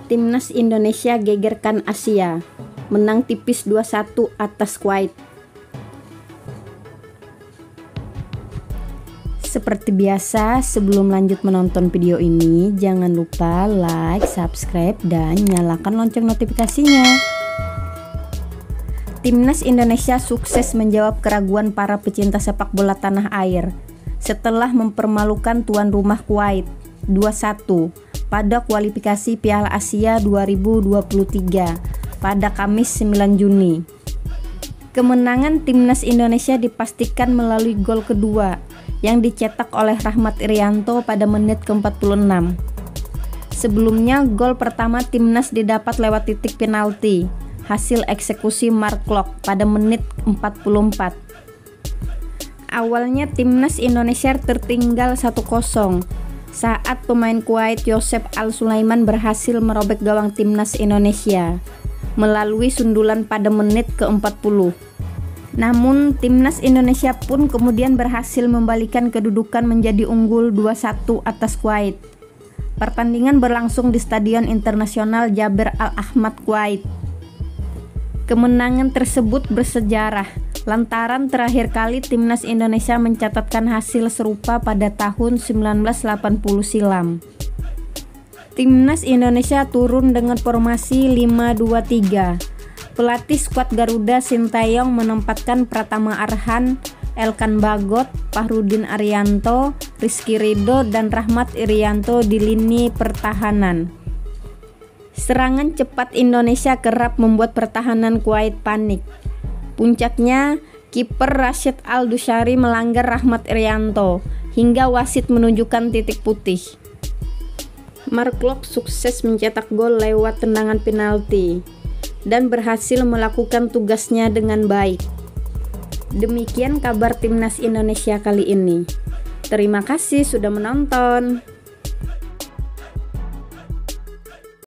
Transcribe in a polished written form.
Timnas Indonesia gegerkan Asia, menang tipis 2-1 atas Kuwait. Seperti biasa, sebelum lanjut menonton video ini, jangan lupa like, subscribe, dan nyalakan lonceng notifikasinya. Timnas Indonesia sukses menjawab keraguan para pecinta sepak bola tanah air setelah mempermalukan tuan rumah Kuwait 2-1 pada kualifikasi Piala Asia 2023 pada Kamis 9 Juni. Kemenangan Timnas Indonesia dipastikan melalui gol kedua yang dicetak oleh Rahmat Irianto pada menit ke-46. Sebelumnya, gol pertama Timnas didapat lewat titik penalti hasil eksekusi Mark Klok pada menit 44. Awalnya Timnas Indonesia tertinggal 1-0 saat pemain Kuwait Yosef Al-Sulaiman berhasil merobek gawang Timnas Indonesia melalui sundulan pada menit ke-40. Namun Timnas Indonesia pun kemudian berhasil membalikan kedudukan menjadi unggul 2-1 atas Kuwait. Pertandingan berlangsung di Stadion Internasional Jaber Al-Ahmad, Kuwait. Kemenangan tersebut bersejarah lantaran terakhir kali Timnas Indonesia mencatatkan hasil serupa pada tahun 1980 silam. Timnas Indonesia turun dengan formasi 5-2-3. Pelatih skuad Garuda Sintayong menempatkan Pratama Arhan, Elkan Bagot, Fahrudin Arianto, Rizky Ridho, dan Rahmat Irianto di lini pertahanan. Serangan cepat Indonesia kerap membuat pertahanan Kuwait panik. Puncaknya, kiper Rashid Al-Dushari melanggar Rahmat Irianto hingga wasit menunjukkan titik putih. Mark Klok sukses mencetak gol lewat tendangan penalti dan berhasil melakukan tugasnya dengan baik. Demikian kabar Timnas Indonesia kali ini. Terima kasih sudah menonton.